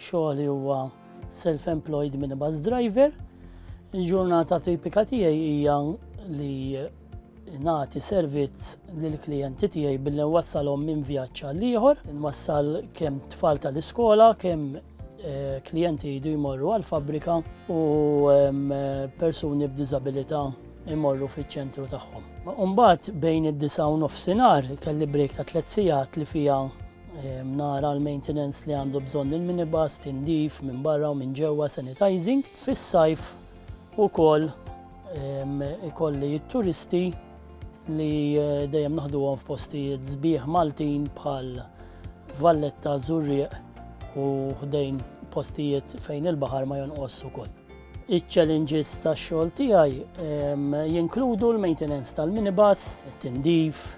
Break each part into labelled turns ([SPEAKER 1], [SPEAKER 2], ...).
[SPEAKER 1] xogħli huwa self-employed minibus driver. Il-ġurnata tipika tiegħi hija li nagħti servizz lill-klijenti tiegħi billi nwassalhom minn vjaġġ għal ieħor, nwassal kemm tfal tal-iskola, kemm klijenti jridu jmorru għall-fabbrika u persuni b'diżabilità jmorru fiċ-ċentru tagħhom. Mbagħad bejn id-9 u nofsinhar kelli break ta' 3 sigħat li fiha nara l-maintenance li għandu bżonn il-minibus, tindif minn barra u minn ġewwa, sanitizing. Fis-sajf ukoll ikolli t-turisti li dejjem naħduhom f'postijiet sbieħ Maltin bħal Valletta, Żurrieq u ħdejn postijiet fejn il-baħar ma jonqos ukoll. Iċ-challenges tax-xogħol tiegħi jinkludu l-maintenance tal-minibus, it-tindif,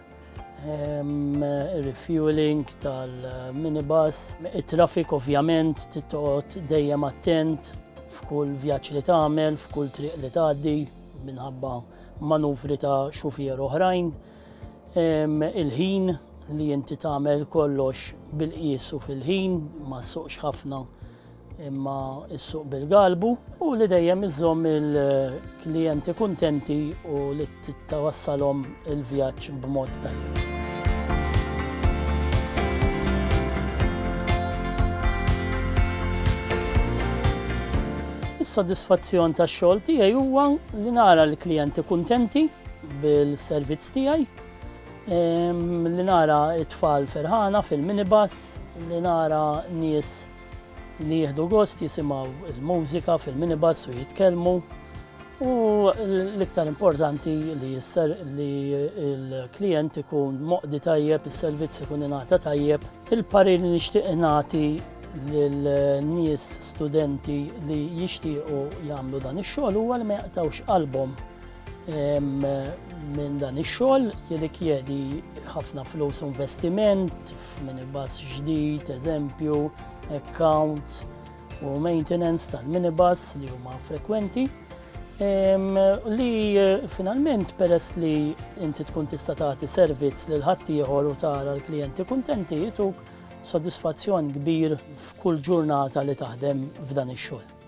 [SPEAKER 1] refueling tal-minibus, it-traffic ovvjament titqgħod dejjem attent f'kull vjaġġ li tagħmel, f'kull triq li tgħaddi minħabba manuvri ta' xufier oħrajn, il-ħin li inti tagħmel kollox bil-qies u fil-ħin, ma ssuqx ħafna imma s-suq bil-galbu u li dejjem iżomm il-klijenti kuntenti u li tawassalhom il-vjaġġ b'mod tajjeb. Is-sodisfazzjon tax-xogħol tiegħi huwa li nara l-klijenti kuntenti bil-servizz tiegħi, li nara t-tfal ferħana fil-minibus, li nara nies li jieħdu gost jisimgħu il-mużika fil-minibus u jitkellmu u l-iktar importanti li l-klijent ikun moqdi tajjeb, is-servizz ikun ingħata tajjeb. Il-parir li nixtieq nagħti lil-nies studenti li jixtiequ jagħmlu dan ix-xogħol huwa li ma jaqtgħux qalbhom minn dan ix-xogħol jirrikjedi ħafna flus investiment f'minibus ġdid, eżempju, accounts u maintenance tal-minibus li huma frekwenti li finalment peress li inti tkun tista' tagħti servizz lil ħaddieħor u tara l-klijenti kuntenti jituk sodisfazzjon kbir f'kull ġurnata li taħdem f'dan ix-xogħol.